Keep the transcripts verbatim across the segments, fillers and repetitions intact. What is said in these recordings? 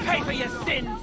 pay for your sins!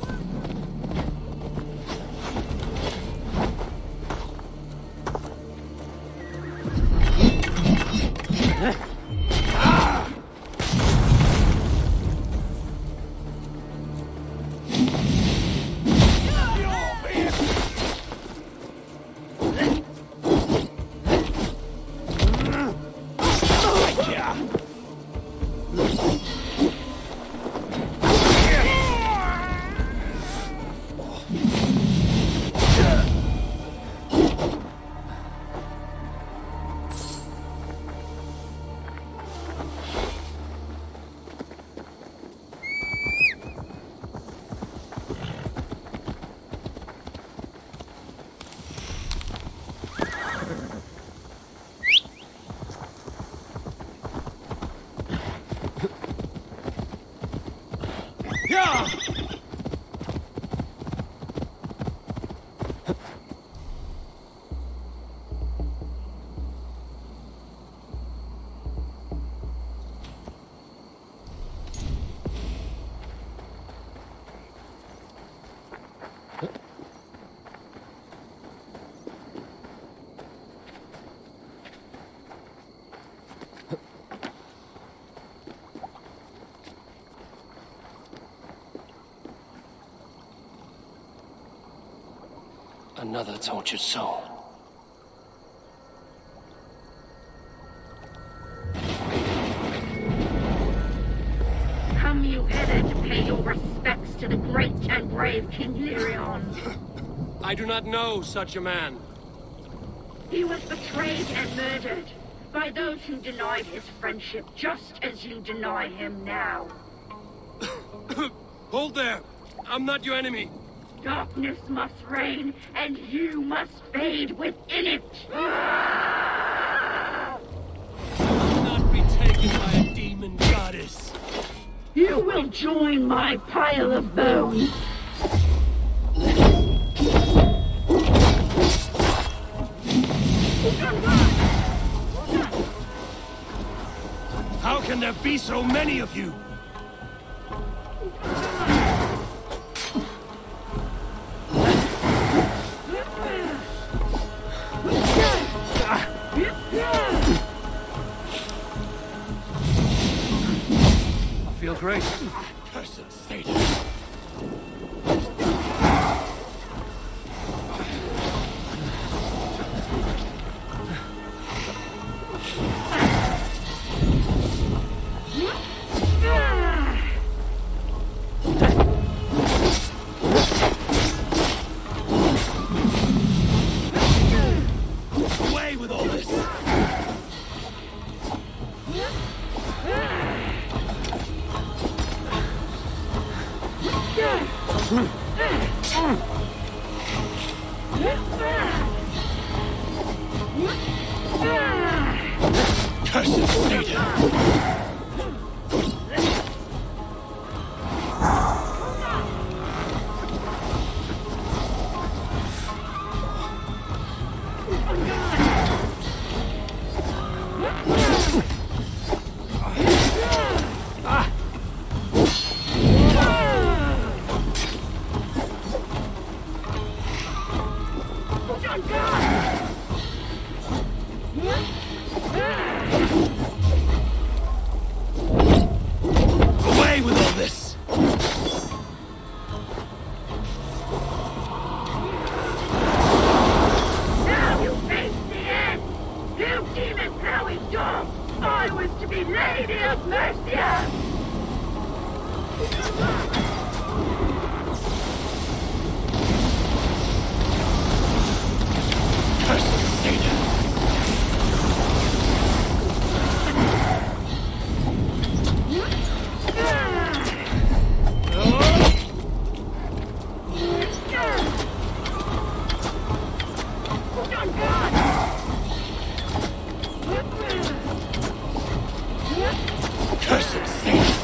Another tortured soul. Come you hither to pay your respects to the great and brave King Lerion. I do not know such a man. He was betrayed and murdered by those who denied his friendship, just as you deny him now. Hold there! I'm not your enemy! Darkness must reign, and you must fade within it! I will not be taken by a demon goddess! You will join my pile of bones! How can there be so many of you? I feel great. Cursed Satan. Away with all this! Cursed Satan! Away with all this! Now you face the end! You demon-throwing dog! I was to be Lady of Mercia! Cursed Satan! Cursed Satan!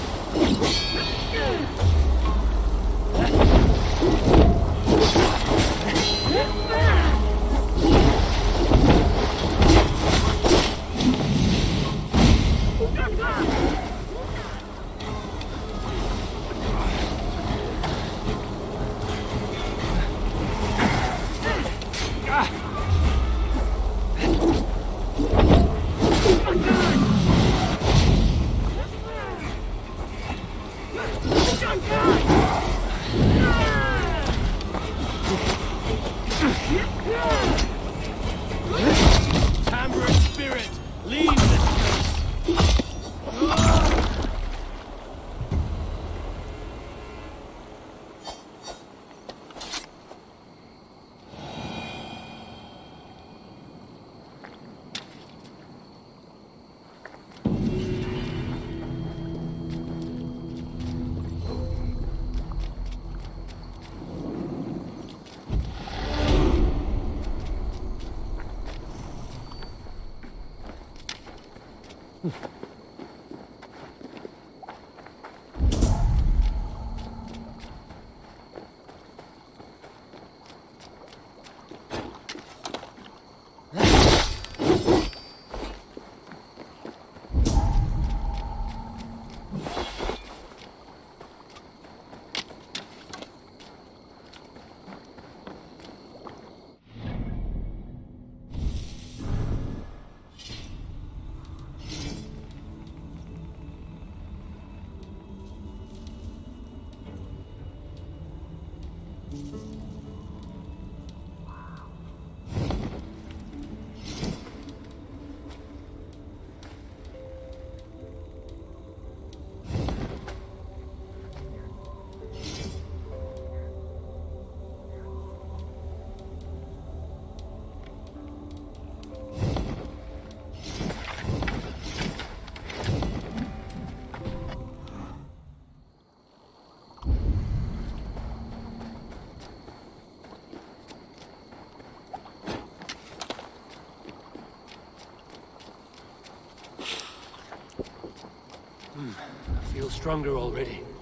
I feel stronger already.